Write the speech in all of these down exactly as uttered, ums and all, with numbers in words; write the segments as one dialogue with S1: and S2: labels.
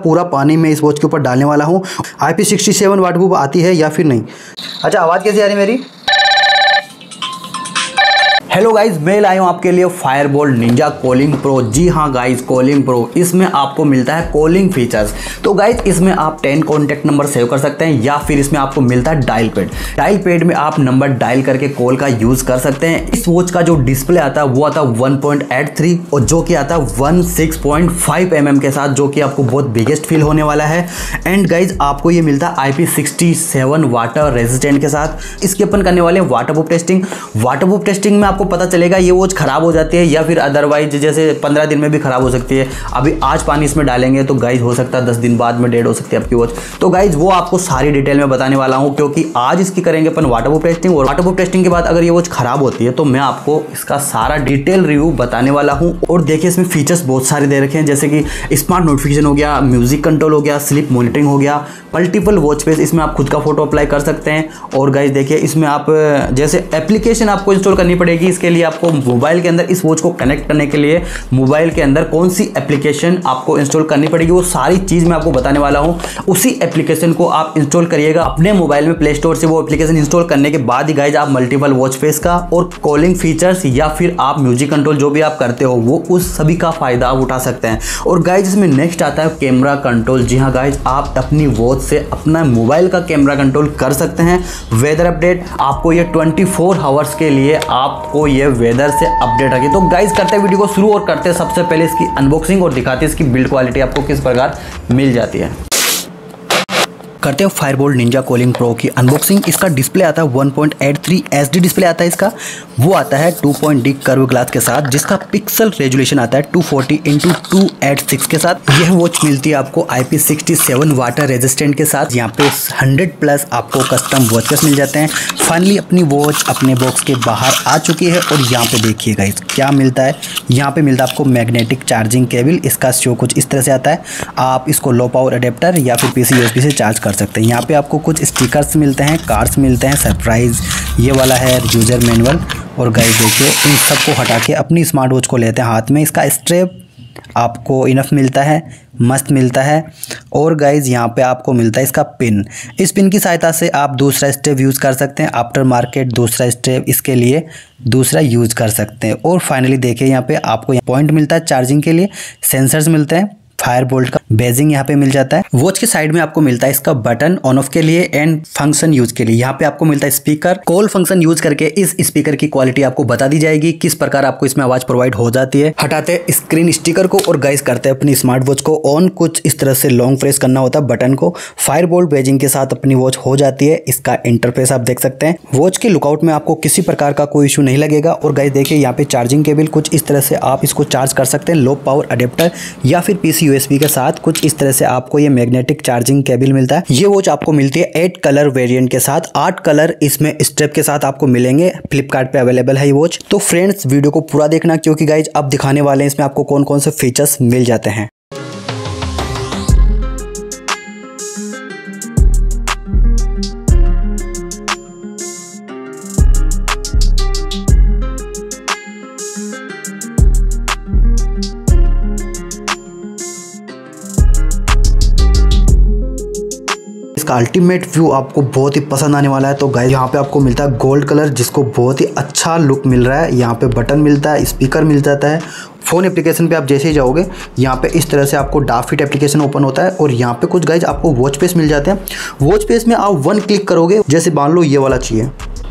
S1: पूरा पानी मैं इस वॉच के ऊपर डालने वाला हूँ। I P sixty seven waterproof आती है या फिर नहीं। अच्छा, आवाज़ कैसी आ रही मेरी? हेलो गाइज, मैं लाया हूँ आपके लिए फायरबोल्ट निंजा कॉलिंग प्रो। जी हाँ गाइज, कॉलिंग प्रो, इसमें आपको मिलता है कॉलिंग फीचर्स। तो गाइज इसमें आप टेन कॉन्टैक्ट नंबर सेव कर सकते हैं या फिर इसमें आपको मिलता है डायल पैड। डायल पैड में आप नंबर डायल करके कॉल का यूज कर सकते हैं। इस वॉच का जो डिस्प्ले आता है वो आता है वन पॉइंट एट थ्री और जो कि आता है one six point five M M के साथ, जो कि आपको बहुत बिगेस्ट फील होने वाला है। एंड गाइज आपको ये मिलता है I P sixty seven water resistant के साथ। इसके अपन करने वाले हैं water proof testing. Water proof testing में आपको पता चलेगा ये वॉच खराब हो जाती है या फिर अदरवाइज जैसे पंद्रह दिन में भी खराब हो सकती है। अभी आज पानी इसमें डालेंगे तो गाइज हो सकता है दस दिन बाद में डेड हो सकती है आपकी वॉच। तो गाइज वो आपको सारी डिटेल में बताने वाला हूं, क्योंकि आज इसकी करेंगे अपन वाटरप्रूफ टेस्टिंग। और वाटरप्रूफ टेस्टिंग के बाद अगर ये वॉच खराब होती है तो मैं आपको इसका सारा डिटेल रिव्यू बताने वाला हूं। और देखिए इसमें फीचर्स बहुत सारे दे रखे हैं, जैसे कि स्मार्ट नोटिफिकेशन हो गया, म्यूजिक कंट्रोल हो गया, स्लीप मॉनिटरिंग हो गया, मल्टीपल वॉच फेस, इसमें आप खुद का फोटो अप्लाई कर सकते हैं। और गाइज देखिए इसमें आप जैसे एप्लीकेशन आपको इंस्टॉल करनी पड़ेगी। इसके लिए आपको मोबाइल के अंदर इस वॉच को कनेक्ट करने के लिए मोबाइल के अंदर कौन सी एप्लीकेशन आपको इंस्टॉल करनी पड़ेगी, वो सारी चीज़ मैं आपको बताने वाला हूं। उसी एप्लीकेशन को आप इंस्टॉल करिएगा अपने मोबाइल में प्ले स्टोर से। वो एप्लीकेशन इंस्टॉल करने के बाद ही गाइज आप मल्टीपल वॉच फेस का और कॉलिंग फीचर्स या फिर आप म्यूजिक कंट्रोल जो भी आप करते हो वो उस सभी का फायदा आप उठा सकते हैं। और गाइज इसमें नेक्स्ट आता है कैमरा कंट्रोल। जी हाँ गाइज, आप अपनी वॉच से अपना मोबाइल का कैमरा कंट्रोल कर सकते हैं। वेदर अपडेट आपको ये ट्वेंटी फोर आवर्स के लिए आपको ये वेदर से अपडेट रखिए। तो गाइज करते हैं वीडियो को शुरू और करते हैं सबसे पहले इसकी अनबॉक्सिंग और दिखाते हैं इसकी बिल्ड क्वालिटी आपको किस प्रकार मिल जाती है। करते हैं फायरबोल्ट निंजा कॉलिंग प्रो की अनबॉक्सिंग। इसका डिस्प्ले आता है one point eight three H D display आता है इसका। वो आता है two point D curve glass के साथ, जिसका पिक्सल रेजोल्यूशन आता है two forty into two eight six के साथ। यह वॉच मिलती है आपको I P sixty seven water resistant के साथ। यहाँ पे हंड्रेड प्लस आपको कस्टम वॉचेस मिल जाते हैं। फाइनली अपनी वॉच अपने बॉक्स के बाहर आ चुकी है। और यहाँ पे देखिएगा इस क्या मिलता है। यहाँ पे मिलता है आपको मैग्नेटिक चार्जिंग केबल। इसका शो कुछ इस तरह से आता है। आप इसको लो पावर अडेप्टर या फिर पीसी यूएसबी से चार्ज कर सकते हैं। यहाँ पे आपको कुछ स्टिकर्स मिलते हैं, कार्ड्स मिलते हैं, सरप्राइज ये वाला है यूजर मैनुअल। और गाइस देखिए इन सबको हटा के अपनी स्मार्ट वॉच को लेते हैं हाथ में। इसका स्ट्रैप आपको इनफ मिलता है, मस्त मिलता है। और गाइज यहाँ पे आपको मिलता है इसका पिन। इस पिन की सहायता से आप दूसरा स्टेप यूज़ कर सकते हैं। आफ्टर मार्केट दूसरा स्टेप इसके लिए दूसरा यूज़ कर सकते हैं। और फाइनली देखिए यहाँ पे आपको पॉइंट मिलता है चार्जिंग के लिए, सेंसर्स मिलते हैं, फायरबोल्ट का बेजिंग यहाँ पे मिल जाता है। वॉच के साइड में आपको मिलता है इसका बटन ऑन ऑफ के लिए एंड फंक्शन यूज के लिए। यहाँ पे आपको मिलता है स्पीकर। कॉल फंक्शन यूज करके इस स्पीकर की क्वालिटी आपको बता दी जाएगी, किस प्रकार आपको इसमें आवाज प्रोवाइड हो जाती है। हटाते हैं स्क्रीन स्टिकर को और गाइस करते हैं अपनी स्मार्ट वॉच को ऑन। कुछ इस तरह से लॉन्ग प्रेस करना होता है बटन को। फायरबोल्ट बेजिंग के साथ अपनी वॉच हो जाती है। इसका इंटरफेस आप देख सकते हैं। वॉच के लुकआउट में आपको किसी प्रकार का कोई इशू नहीं लगेगा। और गाइस देखिए यहाँ पे चार्जिंग केबल कुछ इस तरह से आप इसको चार्ज कर सकते हैं, लो पावर अडेप्टर या फिर पीसी यूएसबी के साथ। कुछ इस तरह से आपको ये मैग्नेटिक चार्जिंग केबल मिलता है। ये वॉच आपको मिलती है एट कलर वेरिएंट के साथ। आठ कलर इसमें स्ट्रैप के साथ आपको मिलेंगे। फ्लिपकार्ट पे अवेलेबल है ये वॉच। तो फ्रेंड्स वीडियो को पूरा देखना, क्योंकि गाइज अब दिखाने वाले हैं इसमें आपको कौन कौन से फीचर्स मिल जाते हैं। इसका अल्टीमेट व्यू आपको बहुत ही पसंद आने वाला है। तो गाइस यहाँ पे आपको मिलता है गोल्ड कलर, जिसको बहुत ही अच्छा लुक मिल रहा है। यहाँ पे बटन मिलता है, स्पीकर मिल जाता है। फ़ोन एप्लीकेशन पे आप जैसे ही जाओगे यहाँ पे इस तरह से आपको डाफिट एप्लीकेशन ओपन होता है। और यहाँ पे कुछ गाइज आपको वॉच पेस मिल जाते हैं। वॉच पेस में आप वन क्लिक करोगे, जैसे मान लो ये वाला चाहिए,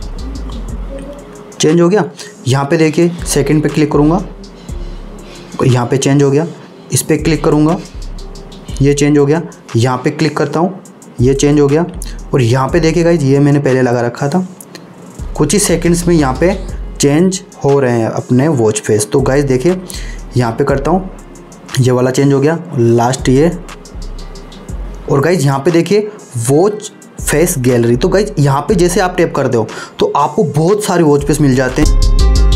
S1: चेंज हो गया। यहाँ पे देखिए सेकंड पे क्लिक करूँगा, यहाँ पे चेंज हो गया। इस पर क्लिक करूँगा, ये चेंज हो गया। यहाँ पे क्लिक करता हूँ, ये चेंज हो गया। और यहाँ पे देखिए गाइज ये मैंने पहले लगा रखा था। कुछ ही सेकंड्स में यहाँ पे चेंज हो रहे हैं अपने वॉच फेस। तो गाइज देखिए यहाँ पे करता हूँ, ये वाला चेंज हो गया, लास्ट ये। और गाइज यहाँ पे देखिए वॉच फेस गैलरी। तो गाइज यहाँ पे जैसे आप टैप करते हो तो आपको बहुत सारे वॉच फेस मिल जाते हैं।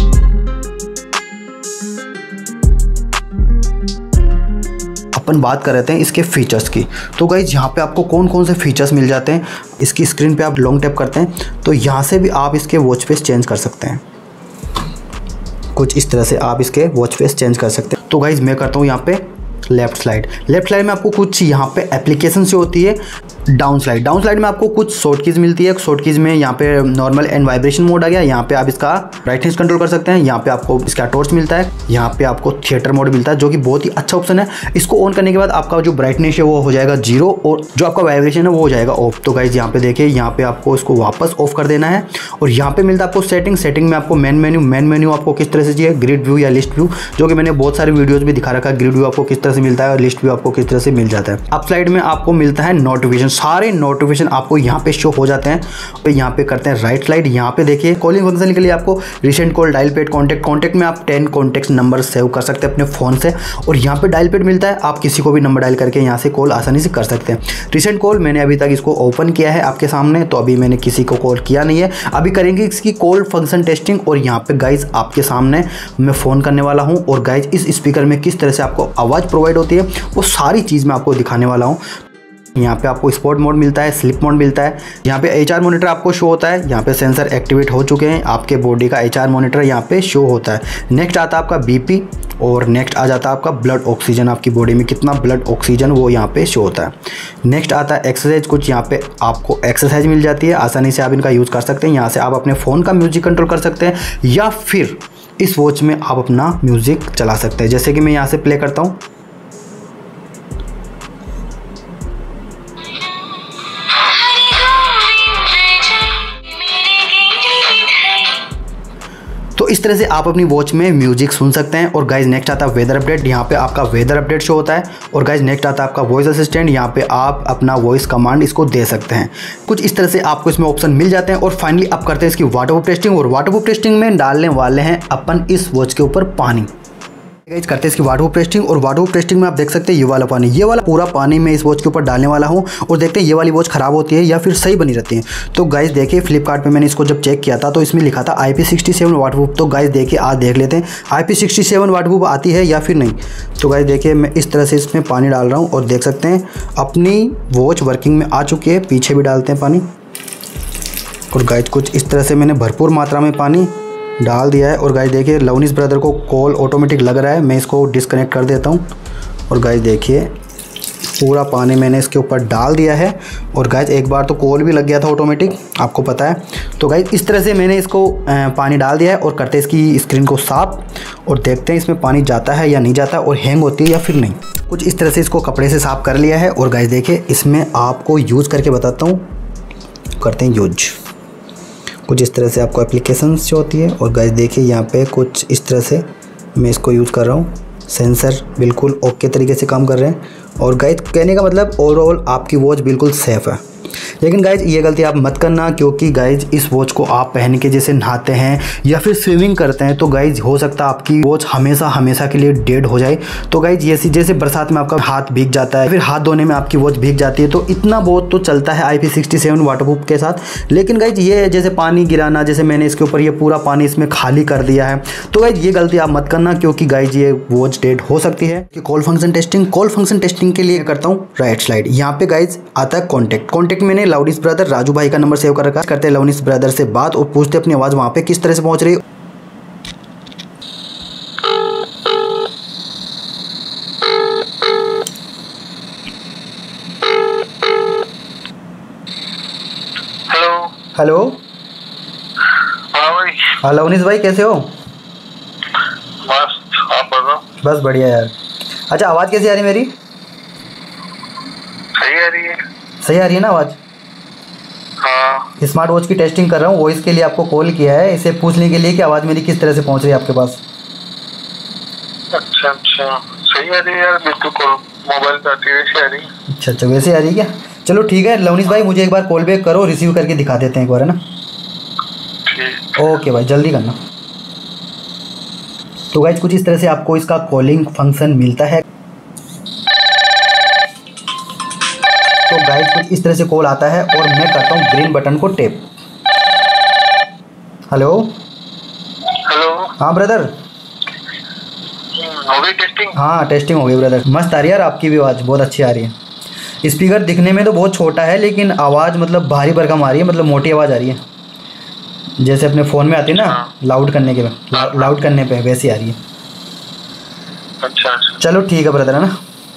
S1: अपन बात कर रहे हैं इसके फीचर्स की। तो गाइज यहाँ पे आपको कौन कौन से फीचर्स मिल जाते हैं। इसकी स्क्रीन पे आप लॉन्ग टैप करते हैं तो यहाँ से भी आप इसके वॉच फेस चेंज कर सकते हैं। कुछ इस तरह से आप इसके वॉच फेस चेंज कर सकते हैं। तो गाइज मैं करता हूँ यहाँ पे लेफ्ट स्लाइड। लेफ्ट स्लाइड में आपको कुछ यहाँ पे एप्लीकेशन से होती है। डाउन स्लाइड, डाउन स्लाइड में आपको कुछ शॉर्ट कीज मिलती है। शॉर्ट कीज में यहाँ पे नॉर्मल एंड वाइब्रेशन मोड आ गया, यहाँ पे आप इसका ब्राइटनेस कंट्रोल कर सकते हैं। यहाँ पे आपको इसका टॉर्च मिलता है, यहाँ पे आपको थिएटर मोड मिलता है जो कि बहुत ही अच्छा ऑप्शन है। इसको ऑन करने के बाद आपका जो ब्राइटनेस है वो हो जाएगा जीरो और जो आपका वाइब्रेशन है वो हो जाएगा ऑफ। तो गाइज यहाँ पे देखिए, यहाँ पे आपको इसको वापस ऑफ कर देना है। और यहाँ पे मिलता है आपको सेटिंग। सेटिंग में आपको मेन मेन्यू, मेन मेन्यू आपको किस तरह से चाहिए, ग्रिड व्यू या लिस्ट व्यू, जो कि मैंने बहुत सारे वीडियोज में दिखा रखा है। ग्रिड व्यू आपको किस तरह से मिलता है और लिस्ट व्यू आपको किस तरह से मिल जाता है। अप साइड में आपको मिलता है नोटिफिकेशन, सारे नोटिफिकेशन आपको यहाँ पे शो हो जाते हैं। तो यहाँ पे करते हैं राइट स्लाइड। यहाँ पे देखिए कॉलिंग फंक्शन के लिए आपको recent call, dial pad, contact, contact में आप टेन कॉन्टैक्ट नंबर सेव कर सकते हैं अपने फोन से। और यहाँ पे डायल पेड मिलता है, आप किसी को भी नंबर डायल करके यहाँ से कॉल आसानी से कर सकते हैं। रिसेंट कॉल मैंने अभी तक इसको ओपन किया है आपके सामने, तो अभी मैंने किसी को कॉल किया नहीं है। अभी करेंगे इसकी कॉल फंक्शन टेस्टिंग। और यहाँ पे गाइज आपके सामने मैं फ़ोन करने वाला हूँ और गाइज इस स्पीकर में किस तरह से आपको आवाज़ प्रोवाइड होती है वो सारी चीज़ मैं आपको दिखाने वाला हूँ। यहाँ पे आपको स्पोर्ट मोड मिलता है, स्लिप मोड मिलता है। यहाँ पे एच आर मॉनिटर आपको शो होता है। यहाँ पे सेंसर एक्टिवेट हो चुके हैं, आपके बॉडी का एच आर मॉनिटर यहाँ पे शो होता है। नेक्स्ट आता है आपका बीपी और नेक्स्ट आ जाता है आपका ब्लड ऑक्सीजन, आपकी बॉडी में कितना ब्लड ऑक्सीजन वो यहाँ पे शो होता है। नेक्स्ट आता है एक्सरसाइज, कुछ यहाँ पे आपको एक्सरसाइज मिल जाती है, आसानी से आप इनका यूज़ कर सकते हैं। यहाँ से आप अपने फ़ोन का म्यूजिक कंट्रोल कर सकते हैं या फिर इस वॉच में आप अपना म्यूज़िक चला सकते हैं। जैसे कि मैं यहाँ से प्ले करता हूँ, तो इस तरह से आप अपनी वॉच में म्यूजिक सुन सकते हैं। और गाइज नेक्स्ट आता है वेदर अपडेट, यहाँ पे आपका वेदर अपडेट शो होता है। और गाइज नेक्स्ट आता है आपका वॉइस असिस्टेंट, यहाँ पे आप अपना वॉइस कमांड इसको दे सकते हैं। कुछ इस तरह से आपको इसमें ऑप्शन मिल जाते हैं। और फाइनली आप करते हैं इसकी वाटरप्रूफ टेस्टिंग। और वाटरप्रूफ टेस्टिंग में डालने वाले हैं अपन इस वॉच के ऊपर पानी। गाइस करते हैं इसकी वाटरप्रूफ टेस्टिंग। और वाटरप्रूफ टेस्टिंग में आप देख सकते हैं ये वाला पानी, ये वाला पूरा पानी मैं इस वॉच के ऊपर डालने वाला हूँ और देखते हैं ये वाली वॉच ख़राब होती है या फिर सही बनी रहती है। तो गाइस देखिए फ्लिपकार्ट पे मैंने इसको जब चेक किया था तो इसमें लिखा था I P sixty seven waterproof. तो गाइस देखिए आज देख लेते हैं I P sixty seven waterproof आती है या फिर नहीं। तो गाइस देखिए मैं इस तरह से इसमें पानी डाल रहा हूँ और देख सकते हैं अपनी वॉच वर्किंग में आ चुकी है। पीछे भी डालते हैं पानी। और गाइस कुछ इस तरह से मैंने भरपूर मात्रा में पानी डाल दिया है। और गाइस देखिए लवनीस ब्रदर को कॉल ऑटोमेटिक लग रहा है, मैं इसको डिस्कनेक्ट कर देता हूँ। और गाइस देखिए पूरा पानी मैंने इसके ऊपर डाल दिया है। और गाइस एक बार तो कॉल भी लग गया था ऑटोमेटिक, आपको पता है। तो गाइस इस तरह से मैंने इसको पानी डाल दिया है और करते हैं इसकी स्क्रीन को साफ और देखते हैं इसमें पानी जाता है या नहीं जाता और हैंग होती है या फिर नहीं। कुछ इस तरह से इसको कपड़े से साफ़ कर लिया है। और गाइस देखिए इसमें आपको यूज़ करके बताता हूँ, करते हैं यूज। कुछ इस तरह से आपको एप्लीकेशंस जो होती है। और गाइस देखिए यहाँ पे कुछ इस तरह से मैं इसको यूज़ कर रहा हूँ। सेंसर बिल्कुल ओके तरीके से काम कर रहे हैं। और गाइस कहने का मतलब ओवरऑल आपकी वॉच बिल्कुल सेफ़ है। लेकिन गाइज ये गलती आप मत करना, क्योंकि गाइज इस वॉच को आप पहन के जैसे नहाते हैं या फिर स्विमिंग करते हैं तो गाइज हो सकता है आपकी वॉच हमेशा हमेशा के लिए डेड हो जाए। तो गाइज ये जैसे बरसात में आपका हाथ भीग जाता है, फिर हाथ धोने में आपकी वॉच भीग जाती है, तो इतना बहुत तो चलता है I P sixty seven waterproof के साथ। लेकिन गाइज ये जैसे पानी गिराना, जैसे मैंने इसके ऊपर ये पूरा पानी इसमें खाली कर दिया है, तो गाइज ये गलती आप मत करना, क्योंकि गाइज ये वॉच डेड हो सकती है। कि call function testing, call function testing के लिए करता हूँ राइट स्लाइड। यहाँ पे गाइज आता है कॉन्टैक्ट। कॉन्टैक्ट मैंने लवनीस ब्रदर राजू भाई का नंबर सेव कर रखा है। करते हैं लवनीस ब्रदर से बात और पूछते अपनी आवाज़ वहाँ पे किस तरह से पहुँच रही है।
S2: हेलो
S1: हेलो
S2: हाँ भाई।
S1: हाँ लवनीस भाई कैसे हो?
S2: बस आप बताओ।
S1: बस बढ़िया यार। अच्छा आवाज़ कैसी आ रही है मेरी?
S2: सही आ रही है।
S1: सही आ रही है ना आवाज़?
S2: हाँ।
S1: स्मार्ट वॉच की टेस्टिंग कर रहा हूँ, वॉइस के लिए आपको कॉल किया है, इसे पूछने के लिए कि आवाज़ मेरी किस तरह से पहुँच रही है आपके पास।
S2: अच्छा अच्छा सही आ रही है यार, बिल्कुल कॉल मोबाइल पे आती है वैसे आ रही है।
S1: अच्छा अच्छा वैसे आ रही है क्या? चलो ठीक है लवनीस भाई, मुझे एक बार कॉल बैक करो, रिसीव करके दिखा देते हैं एक बार, है ना?
S2: ठीक।
S1: ओके भाई जल्दी करना। तो गाइज कुछ इस तरह से आपको इसका कॉलिंग फंक्शन मिलता है। तो गाइज कुछ इस तरह से कॉल आता है और मैं करता हूँ ग्रीन बटन को टैप। हेलो
S2: हेलो
S1: हाँ ब्रदर।
S2: हो गई टेस्टिंग?
S1: हाँ टेस्टिंग हो गई ब्रदर, मस्त आ रही है यार, आपकी भी आवाज़ बहुत अच्छी आ रही है। स्पीकर दिखने में तो बहुत छोटा है लेकिन आवाज़ मतलब भारी भरकम आ रही है, मतलब मोटी आवाज़ आ रही है, जैसे अपने फ़ोन में आती है ना लाउड करने के लाउड करने पे वैसी आ रही है।
S2: अच्छा अच्छा
S1: चलो ठीक है ब्रदर, है ना?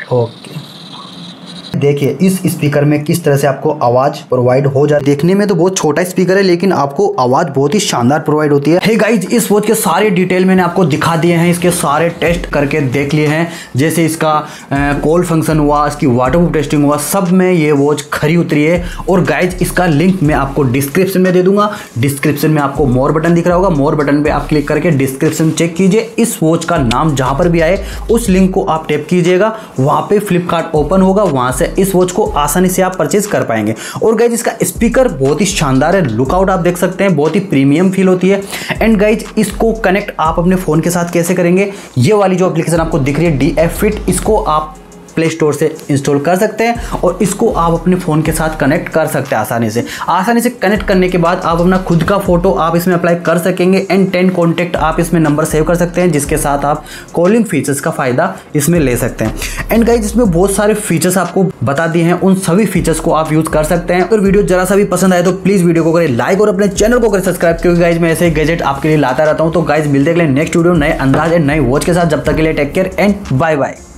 S1: ओके, देखिए इस स्पीकर में किस तरह से आपको आवाज़ प्रोवाइड हो जाए। देखने में तो बहुत छोटा स्पीकर है लेकिन आपको आवाज़ बहुत ही शानदार प्रोवाइड होती है। हे गाइज, इस वॉच के सारे डिटेल मैंने आपको दिखा दिए हैं, इसके सारे टेस्ट करके देख लिए हैं, जैसे इसका कॉल फंक्शन हुआ, इसकी वाटरप्रूफ टेस्टिंग हुआ, सब में ये वॉच खरी उतरी है। और गाइज इसका लिंक मैं आपको डिस्क्रिप्शन में दे दूंगा। डिस्क्रिप्शन में आपको मोर बटन दिख रहा होगा, मोर बटन पर आप क्लिक करके डिस्क्रिप्शन चेक कीजिए। इस वॉच का नाम जहाँ पर भी आए उस लिंक को आप टैप कीजिएगा, वहाँ पर फ्लिपकार्ट ओपन होगा, वहाँ से इस वॉच को आसानी से आप परचेज कर पाएंगे। और गाइज इसका स्पीकर बहुत ही शानदार है, लुकआउट आप देख सकते हैं, बहुत ही प्रीमियम फील होती है। एंड गाइज इसको कनेक्ट आप अपने फ़ोन के साथ कैसे करेंगे, ये वाली जो एप्लीकेशन आपको दिख रही है डी एफ फिट, इसको आप प्ले स्टोर से इंस्टॉल कर सकते हैं और इसको आप अपने फ़ोन के साथ कनेक्ट कर सकते हैं आसानी से। आसानी से कनेक्ट करने के बाद आप अपना खुद का फोटो आप इसमें अप्लाई कर सकेंगे। एंड टेन कॉन्टैक्ट आप इसमें नंबर सेव कर सकते हैं, जिसके साथ आप कॉलिंग फीचर्स का फ़ायदा इसमें ले सकते हैं। एंड गाइज इसमें बहुत सारे फीचर्स आपको बता दिए हैं, उन सभी फीचर्स को आप यूज़ कर सकते हैं। अगर वीडियो जरा सा भी पसंद आए तो प्लीज़ वीडियो को करें लाइक और अपने चैनल को करें सब्सक्राइब, क्योंकि गाइज मैं ऐसे गैजेट आपके लिए लाता रहता हूँ। तो गाइज मिलते हैं नेक्स्ट वीडियो नए अंदाज एंड नए वॉच के साथ। जब तक के लिए take care and bye bye.